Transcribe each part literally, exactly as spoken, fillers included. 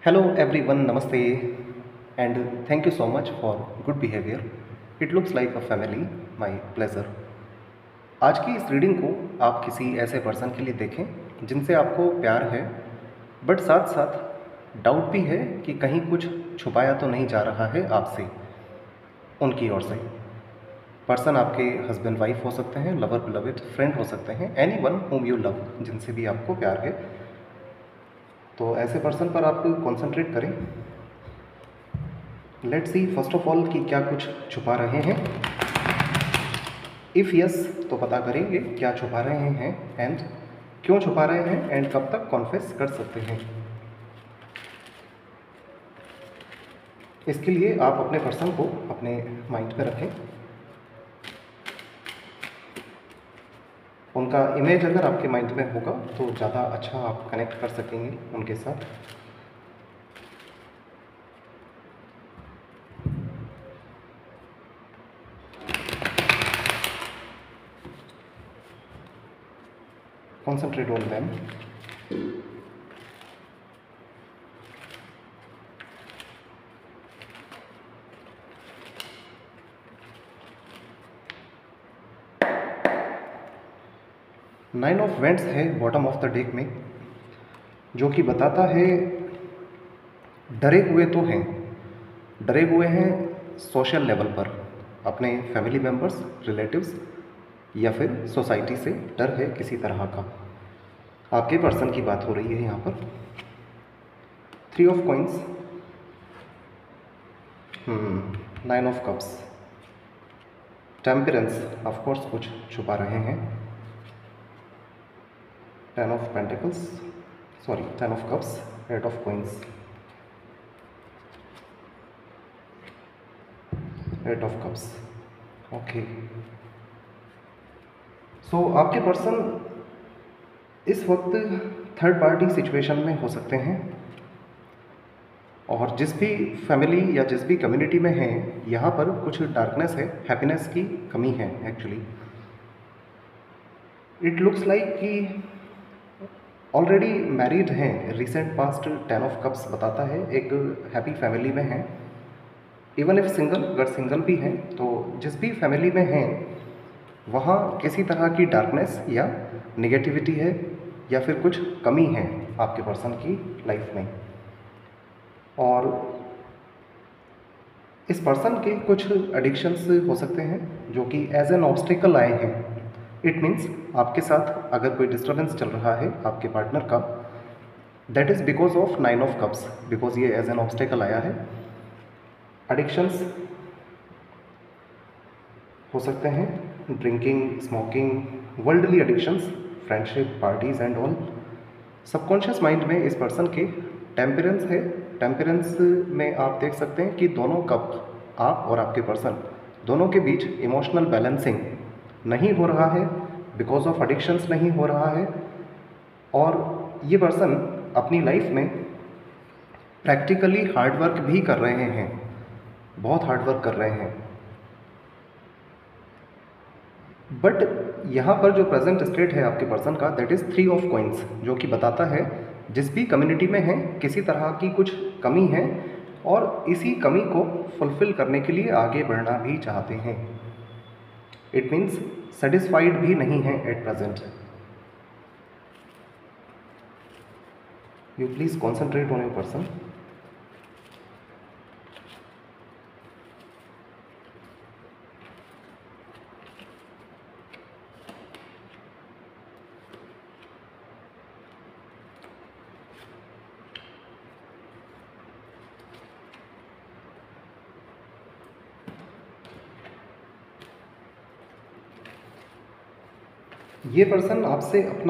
Hello everyone, namaste, and thank you so much for good behavior. It looks like a family, my pleasure. आज की इस reading को आप किसी ऐसे पर्सन के लिए देखें जिनसे आपको प्यार है, बट साथ साथ डाउट भी है कि कहीं कुछ छुपाया तो नहीं जा रहा है आपसे, उनकी ओर से। पर्सन आपके हस्बैंड वाइफ हो सकते हैं, लवर बिलवेड, फ्रेंड हो सकते हैं, any one whom you love, जिनसे भी आपको प्यार है। तो ऐसे पर्सन पर आप कॉन्सेंट्रेट करें। Let's see first of all कि क्या कुछ छुपा रहे हैं। इफ़ यस तो पता करेंगे क्या छुपा रहे हैं एंड क्यों छुपा रहे हैं एंड कब तक कॉन्फेस कर सकते हैं। इसके लिए आप अपने पर्सन को अपने माइंड में रखें। उनका इमेज अगर आपके माइंड में होगा तो ज़्यादा अच्छा आप कनेक्ट कर सकेंगे उनके साथ। Concentrate on them. Nine of wands है बॉटम ऑफ द डेक में, जो कि बताता है डरे हुए तो हैं, डरे हुए हैं सोशल लेवल पर, अपने फैमिली मेम्बर्स, रिलेटिव्स या फिर सोसाइटी से डर है किसी तरह का। आपके पर्सन की बात हो रही है यहाँ पर। Three of coins, nine of cups, temperance, of course कुछ छुपा रहे हैं। Ten of pentacles, sorry ten of cups, eight of coins, eight of cups. Okay, so आपके पर्सन इस वक्त थर्ड पार्टी सिचुएशन में हो सकते हैं, और जिस भी फैमिली या जिस भी कम्युनिटी में हैं, यहाँ पर कुछ डार्कनेस है, हैप्पीनेस की कमी है एक्चुअली। इट लुक्स लाइक कि ऑलरेडी मैरिड हैं, recent past ten of cups बताता है एक हैप्पी फैमिली में हैं। इवन इफ सिंगल, अगर सिंगल भी हैं तो जिस भी फैमिली में हैं वहाँ किसी तरह की डार्कनेस या निगेटिविटी है या फिर कुछ कमी है आपके पर्सन की लाइफ में। और इस पर्सन के कुछ एडिक्शंस हो सकते हैं जो कि एज एन ऑब्स्टिकल आए हैं। इट मीन्स आपके साथ अगर कोई डिस्टर्बेंस चल रहा है आपके पार्टनर का, that is because of nine of cups, because ये एज एन ऑब्स्टिकल आया है। एडिक्शंस हो सकते हैं, drinking, smoking, worldly addictions, friendship, parties and all. Subconscious mind में इस पर्सन के टेम्परेंस है। टेम्परेंस में आप देख सकते हैं कि दोनों कप, आप और आपके पर्सन दोनों के बीच इमोशनल बैलेंसिंग नहीं हो रहा है, बिकॉज ऑफ एडिक्शंस नहीं हो रहा है। और ये पर्सन अपनी लाइफ में प्रैक्टिकली हार्डवर्क भी कर रहे हैं, बहुत हार्डवर्क कर रहे हैं। बट यहाँ पर जो प्रेजेंट स्टेट है आपके पर्सन का, that is three of coins, जो कि बताता है जिस भी कम्युनिटी में है किसी तरह की कुछ कमी है और इसी कमी को फुलफिल करने के लिए आगे बढ़ना भी चाहते हैं। इट मीन्स सेटिस्फाइड भी नहीं है at present. You please concentrate on your person. ये पर्सन आपसे अपना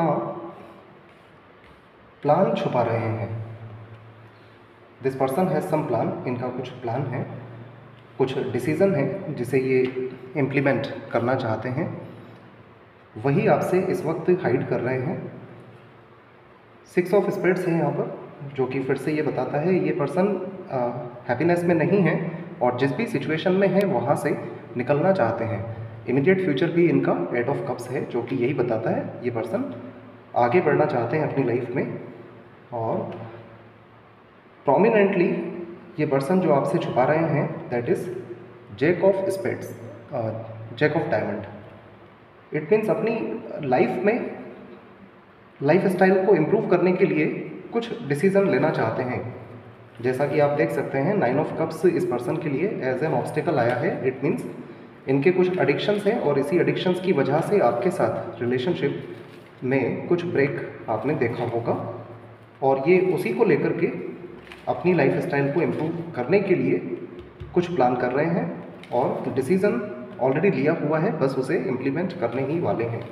प्लान छुपा रहे हैं। This person has some plan, इनका कुछ प्लान है, कुछ डिसीज़न है जिसे ये इम्प्लीमेंट करना चाहते हैं, वही आपसे इस वक्त हाइड कर रहे हैं। सिक्स ऑफ स्पेड्स है यहाँ पर, जो कि फिर से ये बताता है ये पर्सन हैप्पीनेस में नहीं है और जिस भी सिचुएशन में है वहाँ से निकलना चाहते हैं। इमीडिएट फ्यूचर भी इनका एट ऑफ कप्स है, जो कि यही बताता है ये पर्सन आगे बढ़ना चाहते हैं अपनी लाइफ में और प्रोमिनेंटली ये पर्सन जो आपसे छुपा रहे हैं that is jack of spades, jack of diamond. It means अपनी लाइफ में लाइफ स्टाइल को इम्प्रूव करने के लिए कुछ डिसीज़न लेना चाहते हैं। जैसा कि आप देख सकते हैं नाइन ऑफ कप्स इस पर्सन के लिए एज एन ऑब्स्टिकल आया है। इट मीन्स इनके कुछ एडिक्शंस हैं और इसी एडिक्शंस की वजह से आपके साथ रिलेशनशिप में कुछ ब्रेक आपने देखा होगा, और ये उसी को लेकर के अपनी लाइफ स्टाइल को इम्प्रूव करने के लिए कुछ प्लान कर रहे हैं और डिसीज़न ऑलरेडी लिया हुआ है, बस उसे इम्प्लीमेंट करने ही वाले हैं।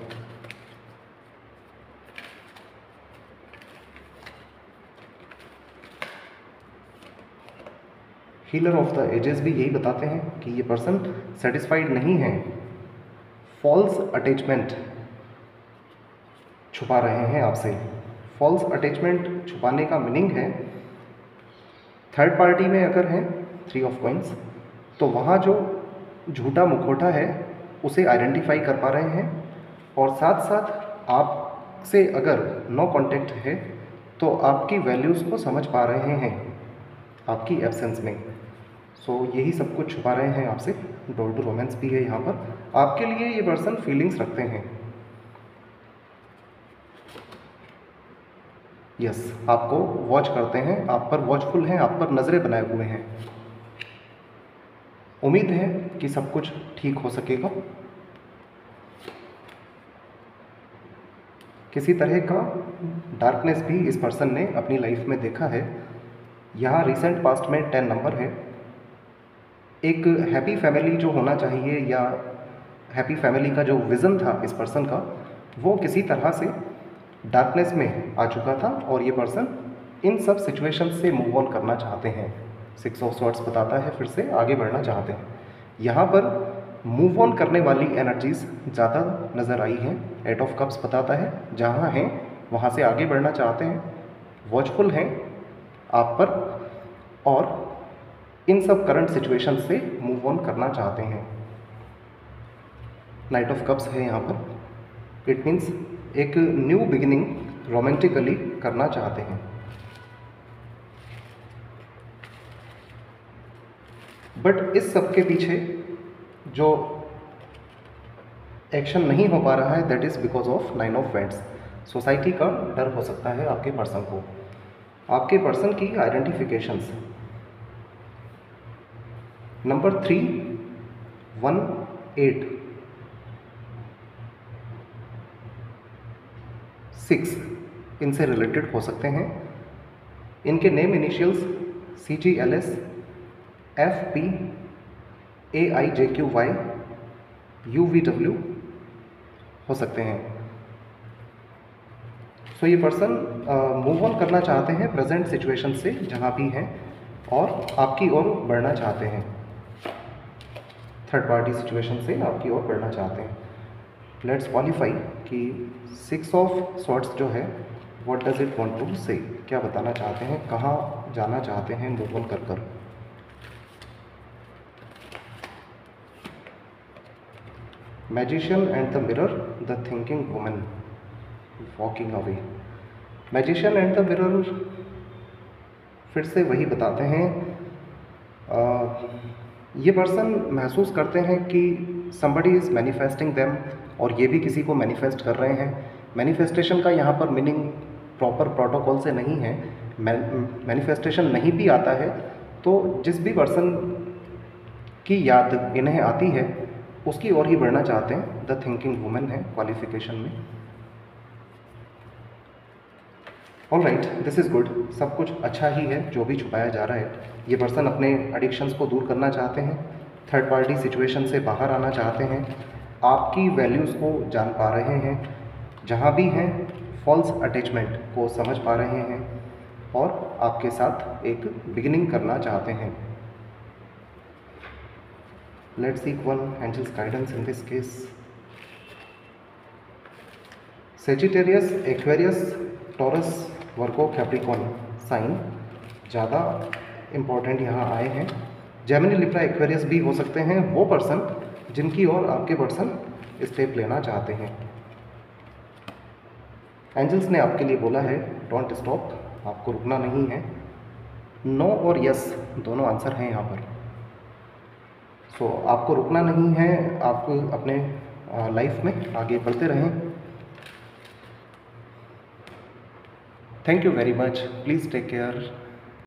हीलर ऑफ द एजेस भी यही बताते हैं कि ये पर्सन सेटिस्फाइड नहीं है, फॉल्स अटैचमेंट छुपा रहे हैं आपसे। फॉल्स अटैचमेंट छुपाने का मीनिंग है थर्ड पार्टी में अगर है थ्री ऑफ कॉइंस, तो वहाँ जो झूठा मुखौटा है उसे आइडेंटिफाई कर पा रहे हैं, और साथ साथ आपसे अगर नो कांटेक्ट है तो आपकी वैल्यूज़ को समझ पा रहे हैं आपकी एब्सेंस में। सो so, यही सब कुछ छुपा रहे हैं आपसे। डोर टू रोमांस भी है यहाँ पर। आपके लिए ये पर्सन फीलिंग्स रखते हैं। यस yes, आपको वॉच करते हैं, आप पर वॉचफुल हैं, आप पर नज़रें बनाए हुए हैं। उम्मीद है कि सब कुछ ठीक हो सकेगा। किसी तरह का डार्कनेस भी इस पर्सन ने अपनी लाइफ में देखा है। यहाँ रिसेंट पास्ट में टेन नंबर है। एक हैप्पी फैमिली जो होना चाहिए या हैप्पी फैमिली का जो विज़न था इस पर्सन का, वो किसी तरह से डार्कनेस में आ चुका था, और ये पर्सन इन सब सिचुएशन से मूव ऑन करना चाहते हैं। सिक्स ऑफ स्वॉर्ड्स बताता है फिर से आगे बढ़ना चाहते हैं। यहाँ पर मूव ऑन करने वाली एनर्जीज ज़्यादा नज़र आई हैं। एट ऑफ कप्स बताता है जहाँ हैं वहाँ से आगे बढ़ना चाहते हैं, वॉचफुल हैं आप पर, और इन सब करंट सिचुएशन से मूव ऑन करना चाहते हैं। नाइट ऑफ कप्स है यहाँ पर। इट मीन्स एक न्यू बिगिनिंग रोमांटिकली करना चाहते हैं। बट इस सब के पीछे जो एक्शन नहीं हो पा रहा है that is because of nine of wands. Society का डर हो सकता है आपके पर्सन को, आपके पर्सन की identifications. Number three, one, eight, six इनसे रिलेटेड हो सकते हैं। इनके name initials C G L S, F P, A I J Q Y, U V W हो सकते हैं। सो so, ये पर्सन मूव ऑन करना चाहते हैं प्रेजेंट सिचुएशन से जहाँ भी हैं, और आपकी ओर बढ़ना चाहते हैं। थर्ड पार्टी सिचुएशन से आपकी ओर बढ़ना चाहते हैं। लेट्स क्वालिफाई कि सिक्स ऑफ स्वॉर्ड्स जो है what does it want to say, क्या बताना चाहते हैं, कहाँ जाना चाहते हैं मूव ऑन कर कर। Magician and the mirror, the thinking woman walking away. Magician and the mirror फिर से वही बताते हैं, आ, ये पर्सन महसूस करते हैं कि somebody इज़ मैनिफेस्टिंग देम, और ये भी किसी को मैनिफेस्ट कर रहे हैं। मैनिफेस्टेशन का यहाँ पर मीनिंग प्रॉपर प्रोटोकॉल से नहीं है। मैनिफेस्टेशन नहीं भी आता है तो जिस भी पर्सन की याद इन्हें आती है उसकी ओर ही बढ़ना चाहते हैं। द थिंकिंग वुमेन है क्वालिफिकेशन में। All right, this is good. सब कुछ अच्छा ही है जो भी छुपाया जा रहा है। ये पर्सन अपने एडिक्शंस को दूर करना चाहते हैं, थर्ड पार्टी सिचुएशन से बाहर आना चाहते हैं, आपकी वैल्यूज़ को जान पा रहे हैं, जहाँ भी हैं फॉल्स अटैचमेंट को समझ पा रहे हैं, और आपके साथ एक बिगिनिंग करना चाहते हैं। Let's seek one angels guidance in this case. Sagittarius, Aquarius, Taurus, Virgo, Capricorn sign ज़्यादा इम्पॉर्टेंट यहाँ आए हैं। जेमिनी, लिब्रा, एक्वेरियस भी हो सकते हैं वो पर्सन जिनकी ओर आपके पर्सन स्टेप लेना चाहते हैं। एंजल्स ने आपके लिए बोला है डोंट स्टॉप, आपको रुकना नहीं है। नो और यस दोनों आंसर हैं यहाँ पर। सो आपको रुकना नहीं है, आप अपने लाइफ में आगे बढ़ते रहें। Thank you very much, please take care.